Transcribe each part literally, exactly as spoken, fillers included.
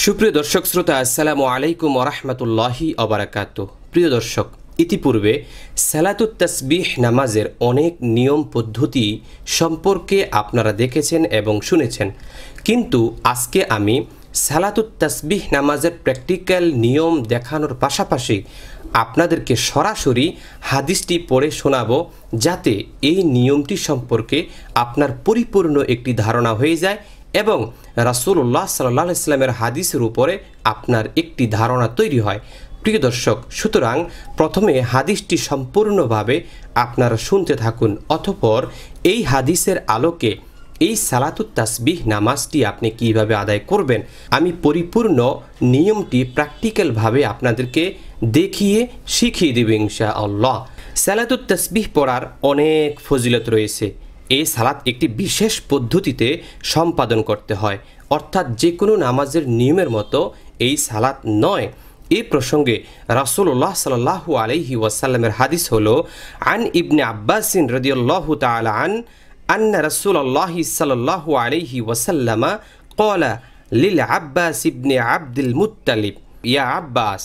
সুপ্রিয় দর্শক শ্রোতা, আসসালামু আলাইকুম ওয়া রাহমাতুল্লাহি ওয়া বারাকাতুহু। প্রিয় দর্শক, ইতিপূর্বে সালাতুত তাসবিহ নামাজের অনেক নিয়ম পদ্ধতি সম্পর্কে আপনারা দেখেছেন এবং শুনেছেন, কিন্তু আজকে আমি সালাতুত তাসবিহ নামাজের প্র্যাকটিক্যাল নিয়ম দেখানোর পাশাপাশি আপনাদেরকে সরাসরি হাদিসটি পড়ে শোনাবো, যাতে এই নিয়মটি সম্পর্কে আপনার পরিপূর্ণ একটি ধারণা হয়ে যায় এবং রাসূলুল্লাহ সাল্লাল্লাহু আলাইহি ওয়াসাল্লামের হাদিসের উপরে আপনার একটি ধারণা তৈরি হয়। প্রিয় দর্শক, সুতরাং প্রথমে হাদিসটি সম্পূর্ণভাবে আপনারা শুনতে থাকুন, অতঃপর এই হাদিসের আলোকে এই সালাতুত তাসবিহ নামাজটি আপনি কিভাবে আদায় করবেন আমি পরিপূর্ণ নিয়মটি প্র্যাকটিক্যালভাবে আপনাদেরকে দেখিয়ে শিখিয়ে দেব ইনশাআল্লাহ। সালাতুত তাসবিহ পড়ার অনেক ফজিলত রয়েছে। এই সালাত একটি বিশেষ পদ্ধতিতে সম্পাদন করতে হয়, অর্থাৎ যে কোনো নামাজের নিয়মের মতো এই সালাত নয়। এই প্রসঙ্গে রাসূলুল্লাহ সাল্লাল্লাহু আলাইহি ওয়াসাল্লামের হাদিস হলো, আন ইবনে আব্বাসিন রাদিয়াল্লাহু তাআলা আন আন্না রাসূলুল্লাহি সাল্লাল্লাহু আলাইহি ওয়াসাল্লামা ক্বালা লিল আব্বাস ইবনে আব্দুল মুত্তালিব ইয়া আব্বাস।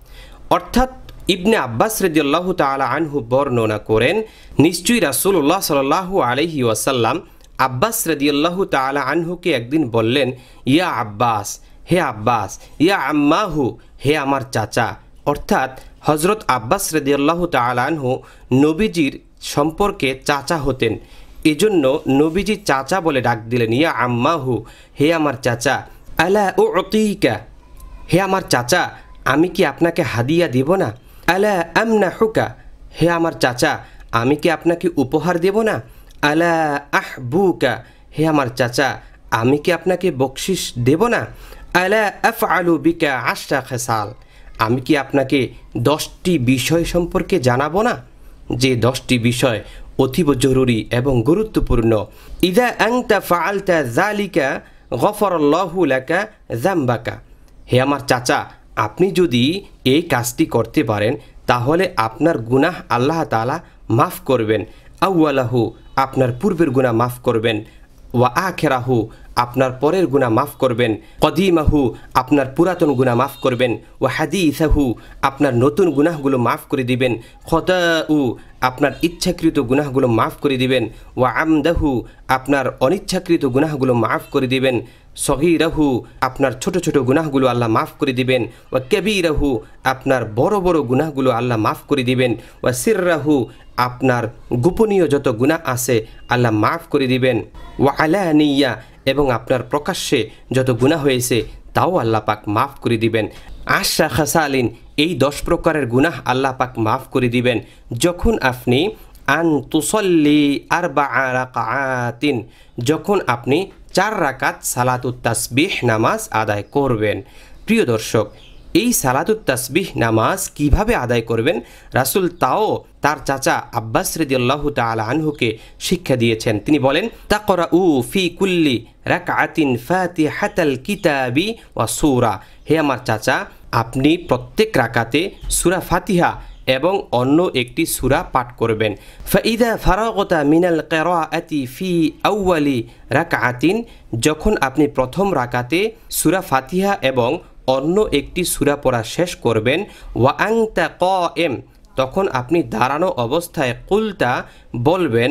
অর্থাৎ ইবনে আব্বাস রাদিয়াল্লাহু তাআলা আনহু বর্ণনা করেন, নিশ্চয়ই রাসূলুল্লাহ সাল্লাল্লাহু আলাইহি ওয়াসাল্লাম আব্বাস রাদিয়াল্লাহু তাআলা আনহুকে একদিন বললেন, ইয়া আব্বাস, হে আব্বাস, ইয়া আম্মাহু, হে আমার চাচা। অর্থাৎ হযরত আব্বাস রাদিয়াল্লাহু তাআলা আনহু নবীজির সম্পর্কে চাচা হতেন, এজন্য নবীজি চাচা বলে ডাক দিলেন, ইয়া আম্মাহু, হে আমার চাচা। আলা উতিকা, হে আমার চাচা, আমি কি আপনাকে হাদিয়া দেব না? আলা আমনাহুকা, হে আমার চাচা, আমি কি আপনাকে উপহার দেব না? আলা আহবুকা, হে আমার চাচা, আমি কি আপনাকে বকশিশ দেব না? আলা আফআলু বিকা আশরা খিসাল, আমি কি আপনাকে দশটি বিষয় সম্পর্কে জানাবো না, যে দশটি বিষয় অতীব জরুরি এবং গুরুত্বপূর্ণ। ইদা আনতা ফাআলতা যালিকা গফারাল্লাহু লাকা যামবাকা, হে আমার চাচা, আপনি যদি এই কাজটি করতে পারেন তাহলে আপনার গুনাহ আল্লাহ তাআলা মাফ করবেন। আউয়ালাহু, আপনার পূর্বের গুনাহ মাফ করবেন। ওয়া আখিরাহু, আপনার পরের গুনাহ মাফ করবেন। কদিমাহু, আপনার পুরাতন গুনাহ মাফ করবেন। ওয়া হাদিসাহু, আপনার নতুন গুনাহগুলো মাফ করে দিবেন। খতাউ, আপনার ইচ্ছাকৃত গুনাহগুলো মাফ করে দিবেন। ওয়া আমদাহু, আপনার অনিচ্ছাকৃত গুনাহগুলো মাফ করে দিবেন। সগীরাহু, আপনার ছোট ছোট গুনাহগুলো আল্লাহ মাফ করে দিবেন। ওয়া কাবীরাহু, আপনার বড় বড় গুনাহগুলো আল্লাহ মাফ করে দিবেন। ওয়া সিররাহু, আপনার গোপনীয় যত গুনাহ আছে আল্লাহ মাফ করে দিবেন। ওয়া আলানিয়া, এবং আপনার প্রকাশ্যে যত গুনাহ হয়েছে তাও আল্লাহ পাক মাফ করে দিবেন। আশরা খাসালিন, এই দশ প্রকারের গুনাহ আল্লাহ পাক মাফ করে দিবেন যখন আপনি আন তুসল্লি আরবাআ রাকাআতিন, যখন আপনি চার রাকাত সালাতুত তাসবিহ নামাজ আদায় করবেন। প্রিয় দর্শক, এই সালাতুত তাসবিহ নামাজ কিভাবে আদায় করবেন রাসূল তাও তার চাচা আব্বাস রাদিয়াল্লাহু তাআলা আনহুকে শিক্ষা দিয়েছেন। তিনি বলেন, তাকরাউ ফি কুল্লি রাকআতিন ফাতিহাতাল কিতাবি ওয়া সূরা, হে আমার চাচা, আপনি প্রত্যেক রাকাতে সূরা ফাতিহা এবং অন্য একটি সূরা পাঠ করবেন। ফাইদা ফারাগতা মিনাল কিরাআতি ফি আউয়ালি রাকআতিন, যখন আপনি প্রথম রাকাতে সূরা ফাতিহা এবং অন্য একটি সূরা পড়া শেষ করবেন। ওয়া আনতা কায়েম, তখন আপনি দাঁড়ানো অবস্থায় কুলতা বলবেন,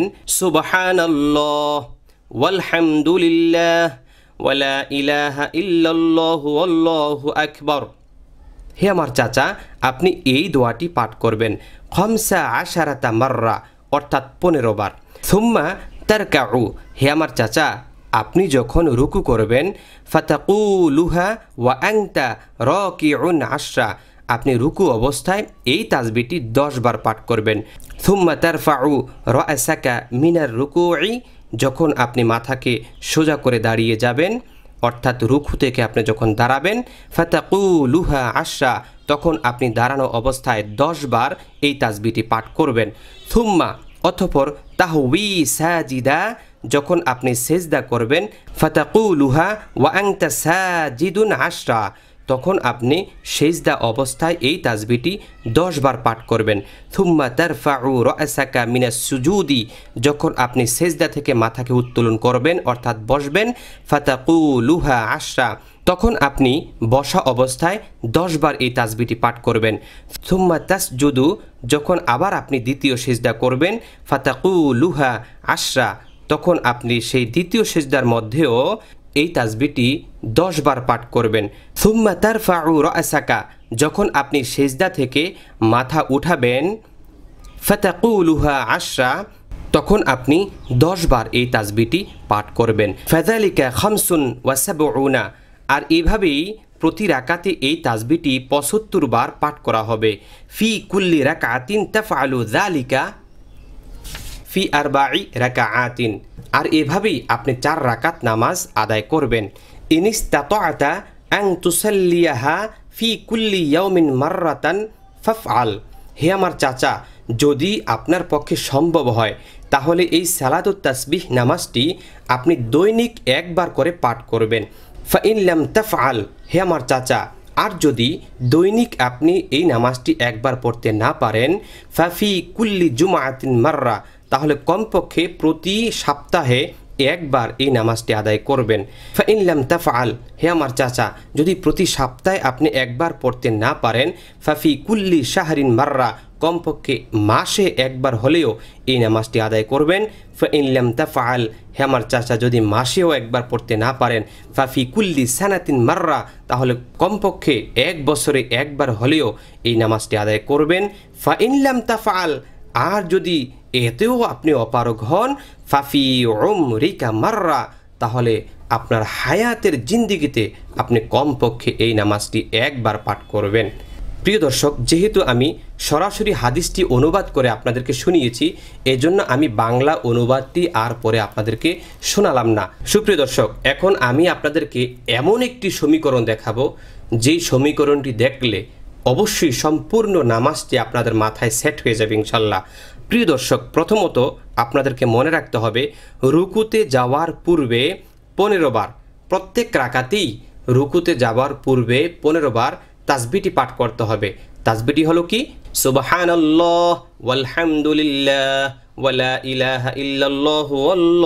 সুবহানাল্লাহ ওয়ালহামদুলিল্লাহ ওয়ালা ইলাহা ইল্লাল্লাহু আল্লাহু আকবার। হে আমার চাচা, আপনি এই দোয়াটি পাঠ করবেন খামসা আশারাতা মাররা, অর্থাৎ পনেরো বার। সুম্মা তারকাউ, হে আমার চাচা, আপনি যখন রুকু করবেন, ফাতাকুলুহা ওয়া আনতা রাকিউন আশরা, আপনি রুকু অবস্থায় এই তাসবিহটি দশ বার পাঠ করবেন। সুম্মা তারফাউ রাসাকা মিনার রুকুই, যখন আপনি মাথাকে সোজা করে দাঁড়িয়ে যাবেন, অর্থাৎ রুকু থেকে আপনি যখন দাঁড়াবেন, ফাতাকুলুহা আশরা, তখন আপনি দাঁড়ানো অবস্থায় দশ বার এই তাসবিহটি পাঠ করবেন। সুম্মা, অতঃপর তাহউই সাজিদা, যখন আপনি সেজদা করবেন, ফাতাকুলুহা ওয়া আনতা সাজিদুন আশরা, তখন আপনি সেজদা অবস্থায় এই তাসবিহটি দশ বার পাঠ করবেন। থুম্মা তারফাউ রাসাকা মিনাস সুজুদি, যখন আপনি সেজদা থেকে মাথাকে উত্তোলন করবেন অর্থাৎ বসবেন, ফাতাকুলুহা আশরা, তখন আপনি বসা অবস্থায় দশ বার এই তাসবিহটি পাঠ করবেন। সুম্মা তাসজুদু, যখন আবার আপনি দ্বিতীয় সিজদা করবেন, ফাতাকুলুহা আশরা, তখন আপনি সেই দ্বিতীয় সিজদার মধ্যেও এই তাসবিহটি দশ বার পাঠ করবেন। সুম্মা তারফাউ রাসাকা, যখন আপনি সিজদা থেকে মাথা উঠাবেন, ফাতাকুলুহা আশরা, তখন আপনি দশ বার এই তাসবিহটি পাঠ করবেন। ফাযালিকা খামসুন ওয়া সাবউনা, আর এভাবেই প্রতি রাকাতে এই তাসবিহটি পঁচাত্তর বার পাঠ করা হবে। ফি কুল্লি রাকাতিন তাফআলু যালিকা ফি আরবাঈ রাকাআতিন, আর এভাবেই আপনি চার রাকাত নামাজ আদায় করবেন। ইনিস্তাতাআতা আন তুসাল্লিয়াহা ফি কুল্লি ইয়াউমিন মাররাতান ফাফআল, হে আমার চাচা, যদি আপনার পক্ষে সম্ভব হয় তাহলে এই সালাতুত তাসবিহ নামাজটি আপনি দৈনিক একবার করে পাঠ করবেন। ফাইন লাম তাফআল, হে আমার চাচা, আর যদি দৈনিক আপনি এই নামাজটি একবার পড়তে না পারেন, ফাফি কুল্লি জুমআতিন মাররা, তাহলে কমপক্ষে প্রতি সপ্তাহে একবার এই নামাজটি আদায় করবেন। ফাইন লাম তাফআল, হে আমার চাচা, যদি প্রতি সপ্তাহে আপনি একবার পড়তে না পারেন, ফাফি কুল্লি শাহরিন মাররা, কমপক্ষে মাসে একবার হলেও এই নামাজটি আদায় করবেন। ফাইন লাম তাফআল, হে আমার চাচা, যদি মাসেও একবার পড়তে না পারেন, ফাফি কুল্লি সানাতিন মাররা, তাহলে কমপক্ষে এক বছরে একবার হলেও এই নামাজটি আদায় করবেন। ফাইন লাম তাফআল, আর যদি এতেও আপনি অপারগ হন, ফাফি উমরিকা মাররা, তাহলে আপনার হায়াতের জিন্দিগিতে আপনি কমপক্ষে এই নামাজটি একবার পাঠ করবেন। প্রিয় দর্শক, যেহেতু আমি সরাসরি হাদিসটি অনুবাদ করে আপনাদেরকে শুনিয়েছি, এজন্য আমি বাংলা অনুবাদটি আর পরে আপনাদেরকে শোনালাম না। সুপ্রিয় দর্শক, এখন আমি আপনাদেরকে এমন একটি সমীকরণ দেখাবো, যেই সমীকরণটি দেখলে অবশ্যই সম্পূর্ণ নামাজটি আপনাদের মাথায় সেট হয়ে যাবে ইনশাল্লাহ। প্রিয় দর্শক, প্রথমত আপনাদেরকে মনে রাখতে হবে, রুকুতে যাওয়ার পূর্বে পনেরো বার, প্রত্যেক রাকাতেই রুকুতে যাওয়ার পূর্বে পনেরো বার তাসবিহটি পাঠ করতে হবে। তাসবিহটি হলো কি? সুবহানাল্লাহ ওয়ালহামদুলিল্লাহ ওয়ালা ইলাহা ইল্লাল্লাহু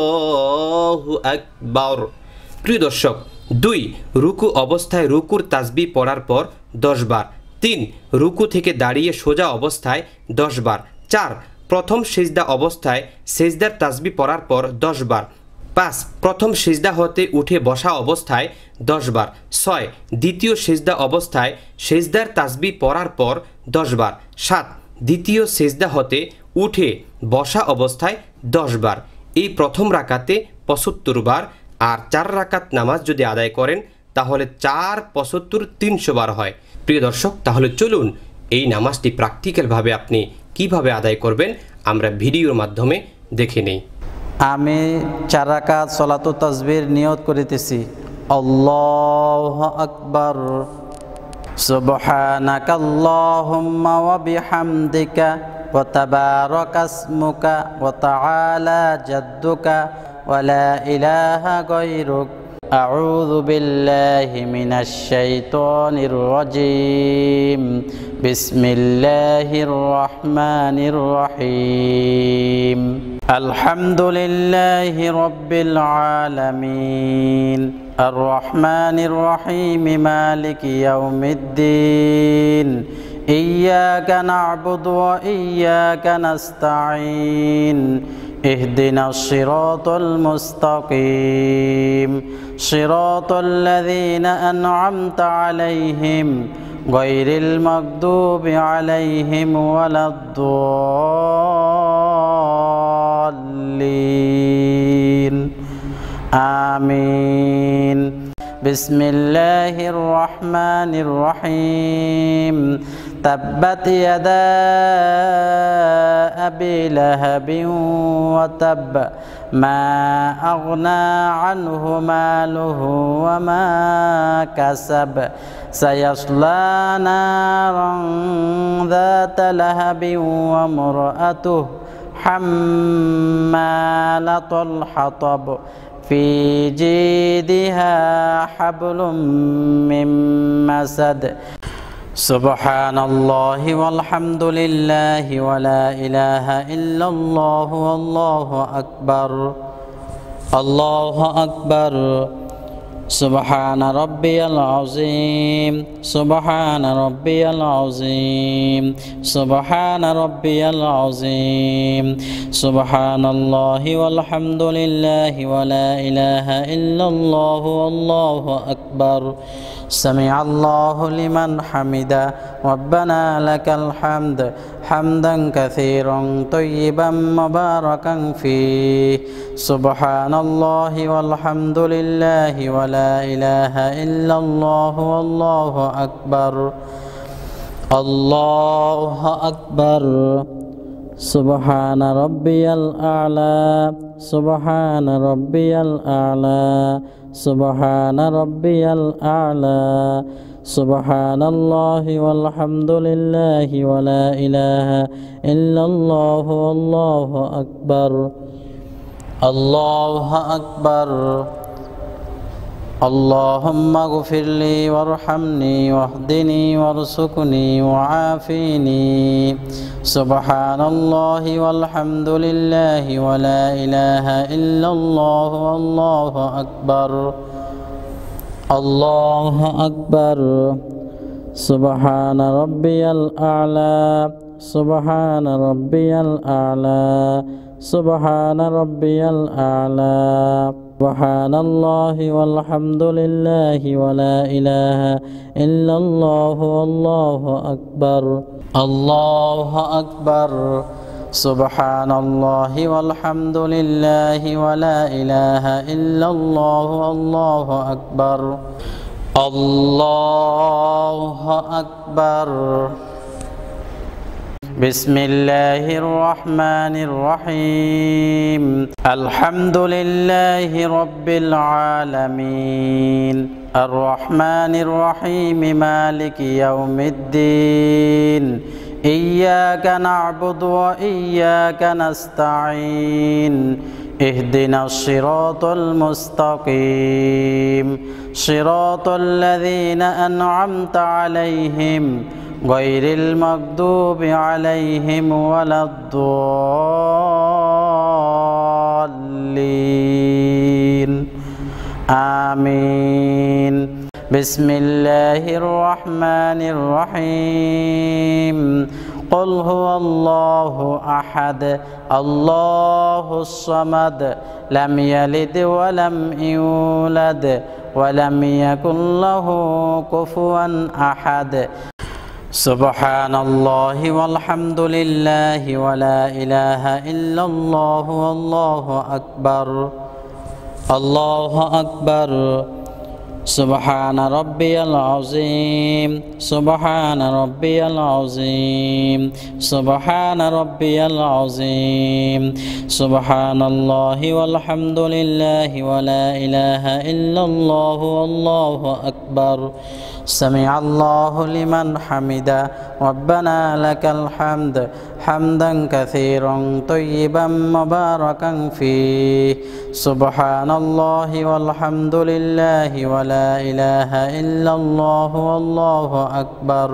আল্লাহু আকবার। প্রিয় দর্শক, দুই, রুকু অবস্থায় রুকুর তাসবিহ পড়ার পর দশ বার। তিন, রুকু থেকে দাঁড়িয়ে সোজা অবস্থায় দশ বার। চার, প্রথম সিজদা অবস্থায় সিজদার তাসবিহ পড়ার পর দশ বার। পাঁচ, প্রথম সিজদা হতে উঠে বসা অবস্থায় দশ বার। ছয়, দ্বিতীয় সিজদা অবস্থায় সিজদার তাসবিহ পড়ার পর দশ বার। সাত, দ্বিতীয় সিজদা হতে উঠে বসা অবস্থায় দশ বার। এই প্রথম রাকাতে পঁচাত্তর বার, আর চার রাকাত নামাজ যদি আদায় করেন তাহলে চার পঁচাত্তর তিনশো বার হয়। প্রিয় দর্শক, তাহলে চলুন এই নামাজটি প্র্যাকটিক্যালভাবে আপনি কিভাবে আদায় করবেন আমরা ভিডিওর মাধ্যমে দেখে নেই। আমি চার রাকাত সলাতুত তাসবিহর নিয়ত করিতেছি। আল্লাহু আকবার। সুবহানাকাল্লাহুম্মা ওয়া বিহামদিকা ওয়া তাবারাকাসমুকা ওয়া তাআলা জাদ্দুকা ওয়া লা ইলাহা গায়রুক। আউযু বিল্লাহি মিনাশ শাইতানির রাজীম। বিসমিল্লাহির রহমানির রহিম। আলহামদুলিল্লাহি রাব্বিল আলামিন। আর রহমানির রহিম। মালিকি ইয়াউমিদ্দিন। ইয়্যাকা না'বুদু ওয়া ইয়্যাকা নাস্তাঈন। ইহদিনাস সিরাতাল মুস্তাকিম। সিরাতাল লাযীনা আন'আমতা আলাইহিম গায়রিল মাগদুবি আলাইহিম ওয়ালাদ-দাল্লিন। আমিন। বিসমিল্লাহির রহমানির রহিম। তাব্বাত ইয়াদা আবি লাহাবিন ওয়া তাব। মা আগনা আনহু মালুহু ওয়া মা কাসাব। সায়াসলা নারান যাতা লাহাবিন ওয়া ইমরাতুহু হাম্মালাতাল হাতাব। ফি জিদিহা হাবলুম মিন মাসাদ। সুবহানাল্লাহি ওয়ালহামদুলিল্লাহি ওয়া লা ইলাহা ইল্লাল্লাহু আল্লাহু আকবার। আল্লাহু আকবার। سبحان ربي العظيم سبحان ربي العظيم سبحان ربي العظيم سبحان الله والحمد لله ولا إله إلا الله والله أكبر سمع الله لمن حمده ربنا لك الحمد حمدا كثيرا طيبا مباركا فيه سبحان الله والحمد لله ولا إله إلا الله والله أكبر الله أكبر سبحان ربي الأعلى سبحان ربي الأعلى سبحان ربي الأعلى سبحان الله والحمد لله ولا إله إلا الله والله أكبر الله أكبر اللهم اغفر لي وارحمني واهدني وارزقني وعافيني سبحان الله والحمد لله ولا إله إلا الله والله أكبر الله أكبر سبحان ربي الأعلى سبحان ربي الأعلى سبحان ربي الأعلى سبحان الله والحمد لله ولا إله إلا الله والله أكبر الله أكبر سبحان الله والحمد لله ولا إله إلا الله والله أكبر الله أكبر بسم الله الرحمن الرحيم الحمد لله رب العالمين الرحمن الرحيم مالك يوم الدين إياك نعبد وإياك نستعين اهدنا الصراط المستقيم صراط الذين أنعمت عليهم غير المغضوب عليهم ولا الضالين آمين بسم الله الرحمن الرحيم قل هو الله أحد الله الصمد لم يلد ولم يولد ولم يكن له كفوا أحد سبحان الله والحمد لله ولا إله إلا الله والله أكبر الله أكبر سبحان ربي العظيم سبحان ربي العظيم سبحان ربي العظيم سبحان الله والحمد لله ولا إله إلا الله والله أكبر سمع الله لمن حمده ربنا لك الحمد حمدا كثيرا طيبا مباركا فيه سبحان الله والحمد لله ولا إله إلا الله والله أكبر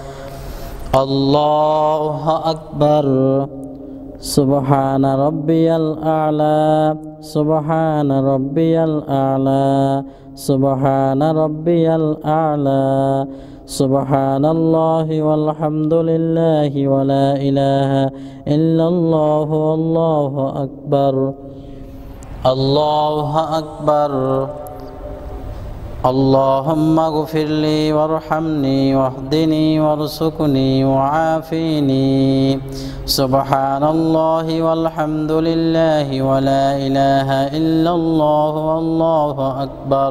الله أكبر سبحان ربي الأعلى سبحان ربي الأعلى سبحان ربي الأعلى سبحان الله والحمد لله ولا إله إلا الله والله أكبر الله أكبر اللهم اغفر لي وارحمني واهدني وارزقني وعافيني سبحان الله والحمد لله ولا إله إلا الله والله أكبر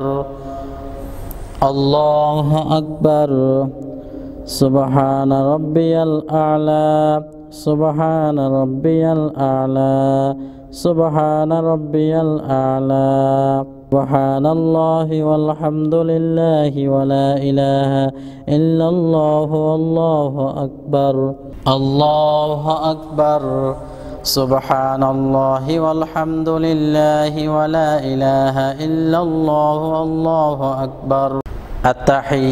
الله أكبر سبحان ربي الأعلى سبحان ربي الأعلى سبحان ربي الأعلى سبحان الله والحمد لله ولا إله إلا الله والله أكبر الله أكبر سبحان الله والحمد لله ولا إله إلا الله والله أكبر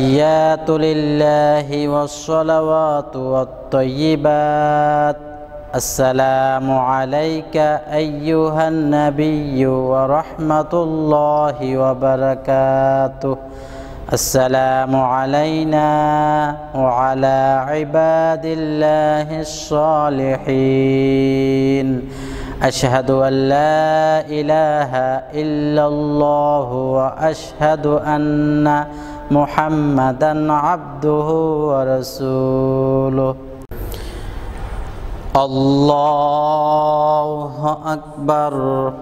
التحيات لله والصلوات والطيبات السلام عليك أيها النبي ورحمة الله وبركاته. السلام علينا وعلى عباد الله الصالحين. أشهد أن لا إله إلا الله وأشهد أن محمدا عبده ورسوله. الله أكبر.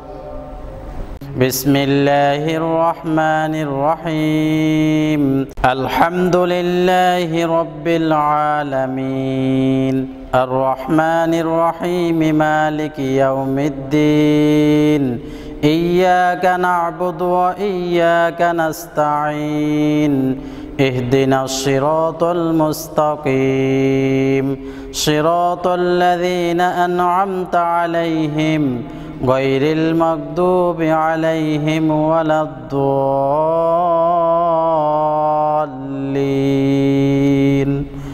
بسم الله الرحمن الرحيم. الحمد لله رب العالمين الرحمن الرحيم مالك يوم الدين. إياك نعبد وإياك نستعين. اهدنا الصراط المستقيم صراط الذين أنعمت عليهم غير المغضوب عليهم ولا الضالين.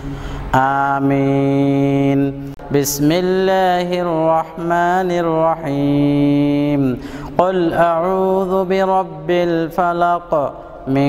آمين. بسم الله الرحمن الرحيم. قل أعوذ برب الفلق من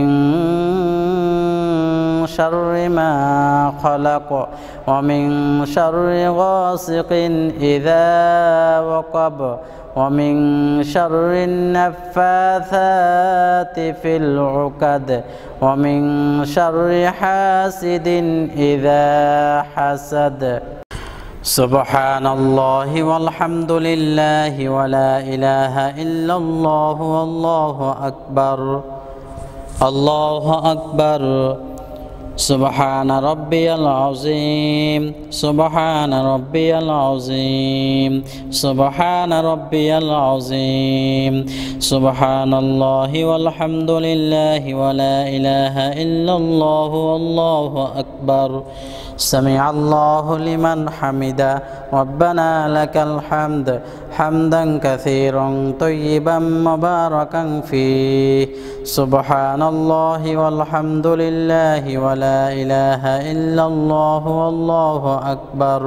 شر ما خلق ومن شر غاسق إذا وقب ومن شر النفاثات في العقد ومن شر حاسد إذا حسد. سبحان الله والحمد لله ولا إله إلا الله والله أكبر. الله أكبر. سبحان ربي العظيم سبحان ربي العظيم سبحان ربي العظيم. سبحان الله والحمد لله ولا إله إلا الله والله أكبر. سمع الله لمن حمده ربنا لك الحمد حمدا كثيرا طيبا مباركا فيه. سبحان الله والحمد لله ولا إله إلا الله والله أكبر.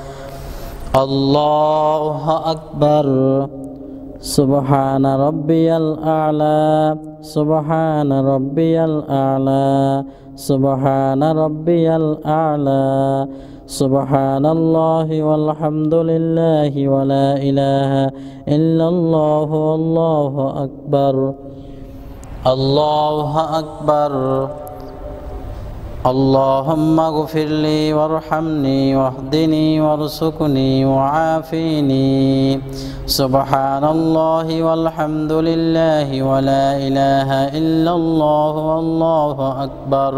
الله أكبر. سبحان ربي الأعلى سبحان ربي الأعلى سبحان ربي الأعلى. سبحان الله والحمد لله ولا إله إلا الله والله أكبر. الله أكبر. اللهم اغفر لي وارحمني واهدني وارزقني وعافيني. سبحان الله والحمد لله ولا إله إلا الله والله أكبر.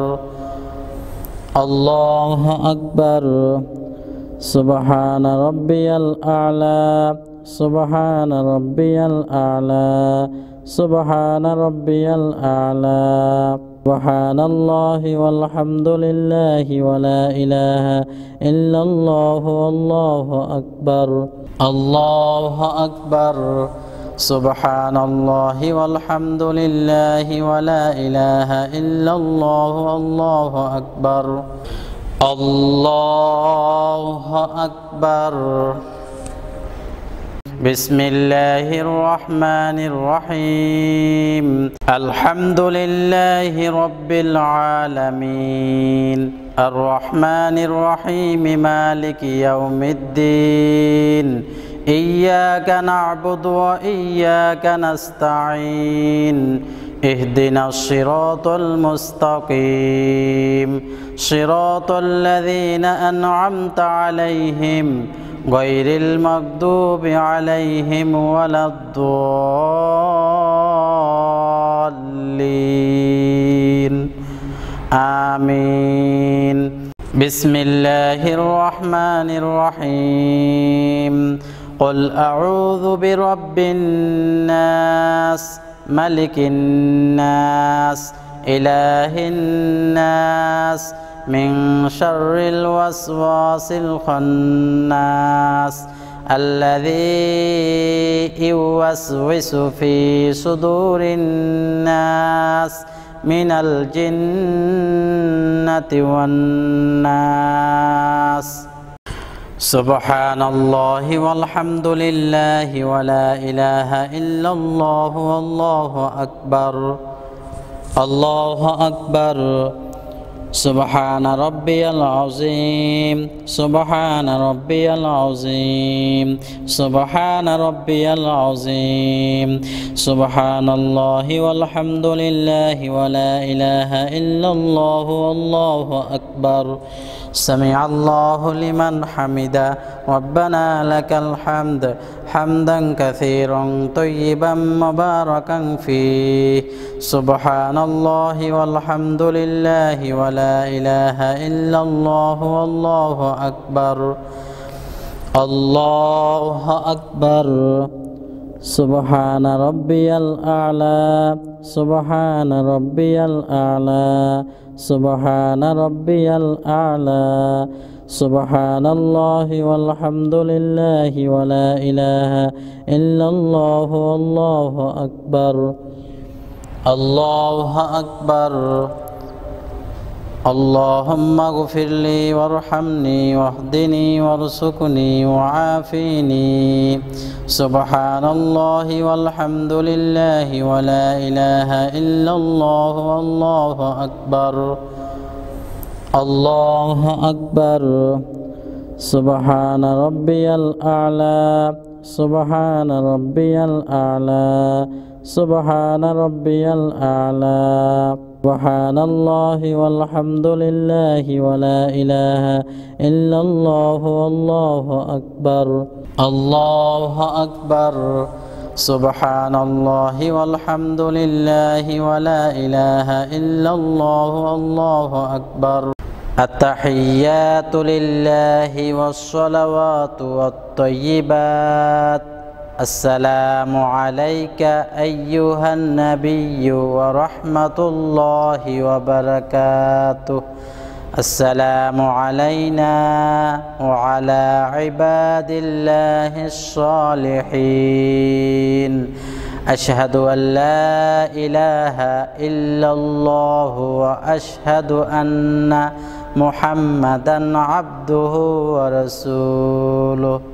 الله أكبر. سبحان ربي الأعلى سبحان ربي الأعلى سبحان ربي الأعلى. سبحان الله والحمد لله ولا إله إلا الله والله أكبر. الله أكبر. سبحان الله والحمد لله ولا إله إلا الله والله أكبر. الله أكبر. بسم الله الرحمن الرحيم. الحمد لله رب العالمين الرحمن الرحيم مالك يوم الدين. إياك نعبد وإياك نستعين. اهدنا الصراط المستقيم صراط الذين أنعمت عليهم غير المغضوب عليهم ولا الضالين. آمين. بسم الله الرحمن الرحيم. قل أعوذ برب الناس ملك الناس إله الناس من شر الوسواس الخناس الذي يوسوس في صدور الناس من الجنة والناس. সুবহানাল্লাহি ওয়ালহামদুলিল্লাহি ওয়া লা ইলাহা ইল্লাল্লাহু আল্লাহু আকবার আল্লাহু আকবার সুবহান রাব্বিয়াল আযীম সুবহান রাব্বিয়াল আযীম সুবহান রাব্বিয়াল আযীম সুবহানাল্লাহি ওয়ালহামদুলিল্লাহি ওয়া লা ইলাহা ইল্লাল্লাহু আল্লাহু আকবার সামিআল্লাহু লিমান হামিদা রব্বানা লাকাল হামদ হামদান কাসীরান তাইয়িবান মুবারাকান ফীহি সুবহানাল্লাহি ওয়ালহামদুলিল্লাহি ওয়া লা ইলাহা ইল্লাল্লাহু আল্লাহু আকবার আল্লাহু আকবার সুবহান রাব্বিয়াল আ'লা সুবহান রাব্বিয়াল আ'লা সুবহান রাব্বিয়াল আ'লা সুবহানাল্লাহি ওয়ালহামদুলিল্লাহি ওয়া লা ইলাহা ইল্লাল্লাহু আল্লাহু আকবার আল্লাহু আকবার আল্লাহুম্মা গফিরলি ওয়ারহামনি ওয়াহদিনি ওয়ারযুকনি ওয়াআফিনি সুবহানাল্লাহি ওয়ালহামদুলিল্লাহি ওয়া লা ইলাহা ইল্লাল্লাহু আল্লাহু আকবার আল্লাহু আকবার সুবহান রাব্বিয়াল আ'লা সুবহান রাব্বিয়াল আ'লা সুবহান রাব্বিয়াল আ'লা সুবহানাল্লাহি ওয়ালহামদুলিল্লাহি ওয়া লা ইলাহা ইল্লাল্লাহু আল্লাহু আকবার আল্লাহু আকবার সুবহানাল্লাহি ওয়ালহামদুলিল্লাহি ওয়া লা ইলাহা ইল্লাল্লাহু আল্লাহু আকবার আত-তাহিয়াতু লিল্লাহি ওয়াস-সালাওয়াতু ওয়াত-তাইয়্যিবাত আসসালামু আলাইকা আইয়ুহান নাবিয়্যু ওয়া রাহমাতুল্লাহি ওয়া বারাকাতুহু আসসালামু আলাইনা ওয়া আলা ইবাদিল্লাহিস সালিহিন আশহাদু আল লা ইলাহা ইল্লাল্লাহু ওয়া আশহাদু আন্না মুহাম্মাদান আবদুহু ওয়া রাসূলুহু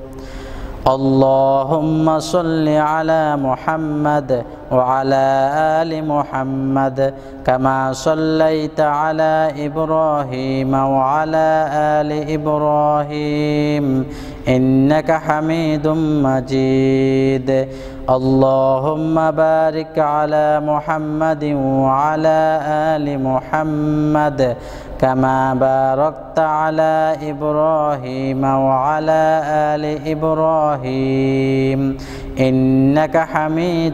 اللهم صل على محمد وعلى آل محمد كما صليت على إبراهيم وعلى آل إبراهيم إنك حميد مجيد اللهم بارك على محمد وعلى آل محمد كما باركت على إبراهيم وعلى آل إبراهيم إنك حميد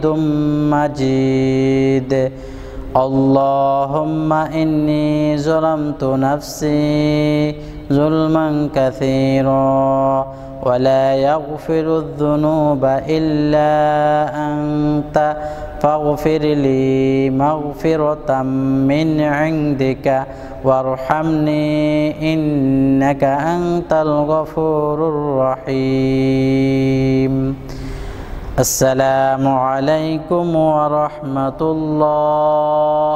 مجيد اللهم إني ظلمت نفسي ظلما كثيرا ولا يغفر الذنوب إلا أنت فاغفر لي مغفرة من عندك وارحمني إنك أنت الغفور الرحيم السلام عليكم ورحمة الله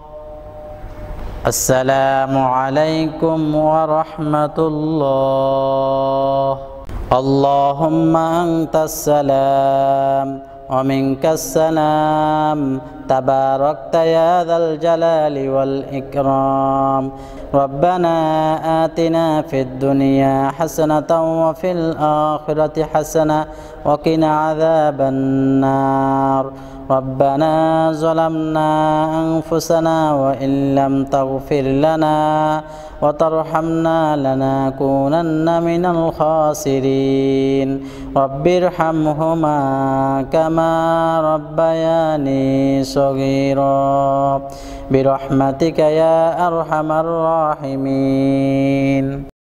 السلام عليكم ورحمة الله اللهم أنت السلام ومنك السلام تباركت يا ذا الجلال والإكرام ربنا آتنا في الدنيا حسنة وفي الآخرة حسنة وقنا عذاب النار ربنا ظلمنا أنفسنا وإن لم تغفر لنا وترحمنا لنكونن من الخاسرين رب ارحمهما كما ربياني صغيرا برحمتك يا أرحم الراحمين.